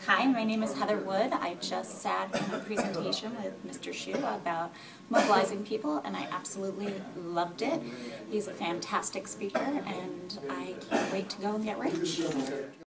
Hi, my name is Heather Wood. I just sat in a presentation with Mr. Hsu about mobilizing people, and I absolutely loved it. He's a fantastic speaker, and I can't wait to go and get rich.